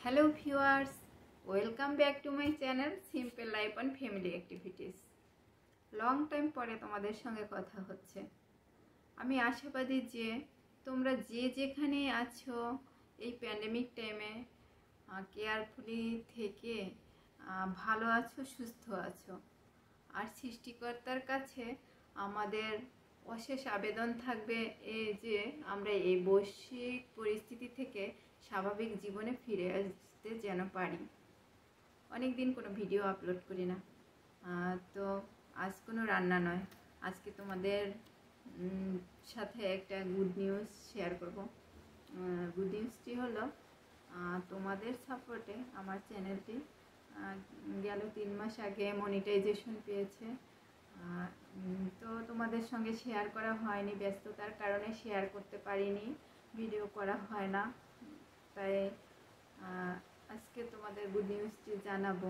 Hello viewers, welcome back to my channel simple life and family activities. Long time পরে তোমাদের সঙ্গে কথা হচ্ছে। আমি আশাবাদী যে তোমরা যে যেখানে আছো এই প্যান্ডেমিক টাইমে কেয়ারফুলি থেকে ভালো আছো, সুস্থ আছো। আর সৃষ্টিকর্তার কাছে আমাদের অশেষ আবেদন থাকবে এই যে আমরা এই বৈশ্বিক পরিস্থিতি থেকে স্বাভাবিক জীবনে ফিরে আসতে যেন পারি। অনেক দিন কোনো ভিডিও আপলোড করি না, তো আজ কোনো রান্না নয়, আজকে তোমাদের সাথে একটা গুড নিউজ শেয়ার করব। গুড নিউজটি হলো তোমাদের সাপোর্টে আমার চ্যানেলটি গেল 3 মাস আগে মনিটাইজেশন পেয়েছে। তো তোমাদের সঙ্গে শেয়ার করা হয়নি, ব্যস্ততার কারণে শেয়ার করতে পারিনি, ভিডিও করা হয় না, তাই আজকে তোমাদের গুড নিউজটি জানাবো।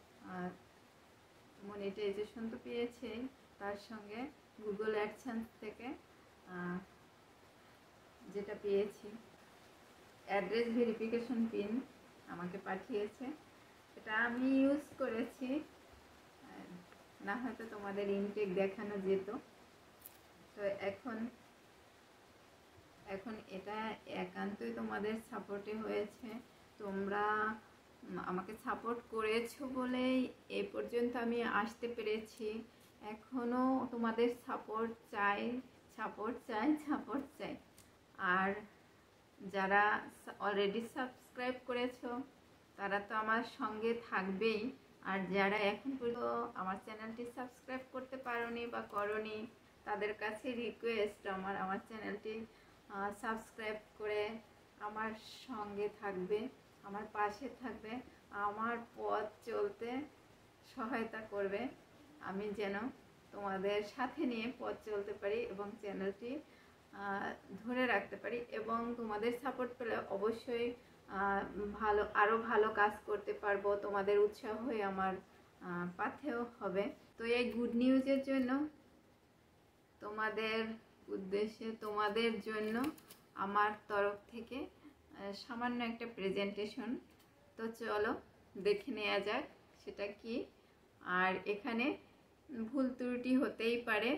মনিটাইজেশন তো পেয়েছে, তার সঙ্গে গুগল অ্যাডসেন্স থেকে যেটা পেয়েছি অ্যাড্রেস ভেরিফিকেশন পিন আমাকে পাঠিয়েছে। এটা আমি ইউজ করেছি, না হয়তো তোমাদের ইনটেক দেখানো যেত। তো এখন এটা একান্তই তোমাদের সাপোর্টে হয়েছে। তোমরা আমাকে সাপোর্ট করেছো বলেই এই পর্যন্ত আমি আসতে পেরেছি। এখনও তোমাদের সাপোর্ট চাই, সাপোর্ট চাই, সাপোর্ট চাই। আর যারা অলরেডি সাবস্ক্রাইব করেছো তারা তো আমার সঙ্গে থাকবেই, আর যারা এখন পর্যন্ত আমার চ্যানেলটি সাবস্ক্রাইব করতে পারোনি বা করোনি তাদের কাছে রিকোয়েস্ট আমার চ্যানেলটি সাবস্ক্রাইব করে আমার সঙ্গে থাকবে, আমার পাশে থাকবে, আমার পথ চলতে সহায়তা করবে। আমি যেন তোমাদের সাথে নিয়ে পথ চলতে পারি এবং চ্যানেলটি ধরে রাখতে পারি, এবং তোমাদের সাপোর্ট পেলে অবশ্যই আরও ভালো কাজ করতে পারবো। তোমাদের উৎসাহ হয়ে আমার পাথেও হবে। তো এই গুড নিউজের জন্য তোমাদের উদ্দেশ্যে, তোমাদের জন্য আমার তরফ থেকে সামান্য একটা প্রেজেন্টেশন। তো চলো দেখে নেওয়া যাক সেটা কি। আর এখানে ভুল ত্রুটি হতেই পারে,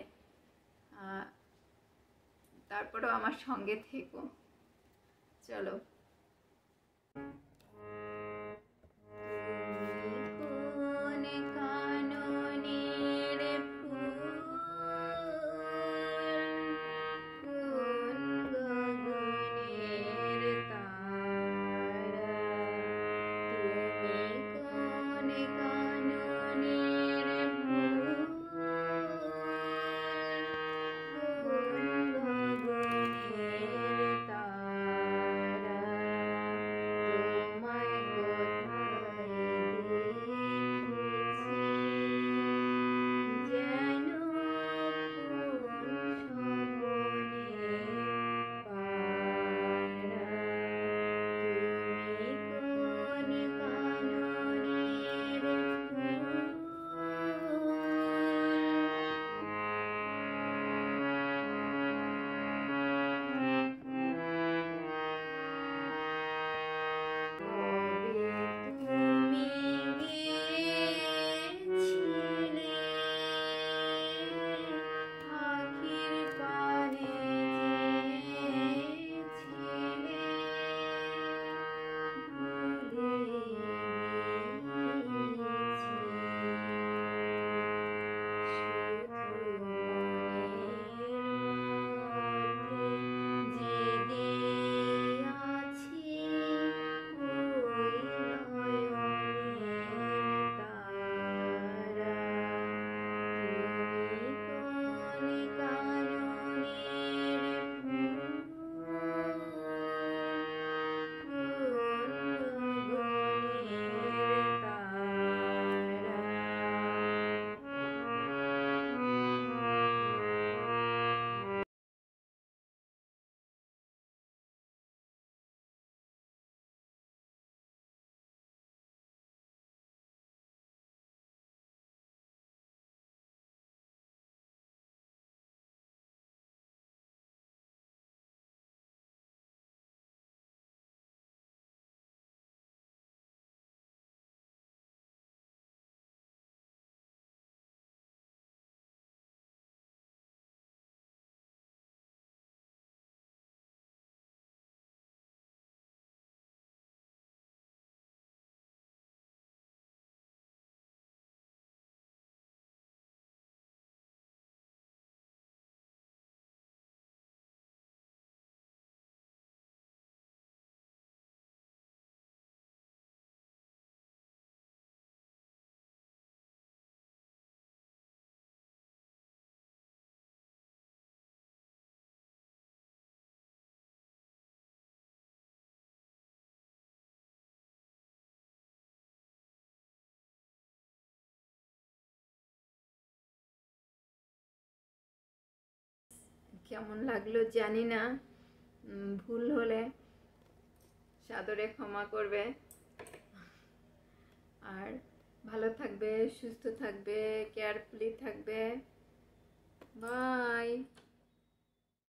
তারপরেও আমার সঙ্গে থেকো। চলো। কেমন লাগলো জানি না, ভুল হলে সাদরে ক্ষমা করবে। আর ভালো থাকবে, সুস্থ থাকবে, কেয়ারফুলি থাকবে। বাই।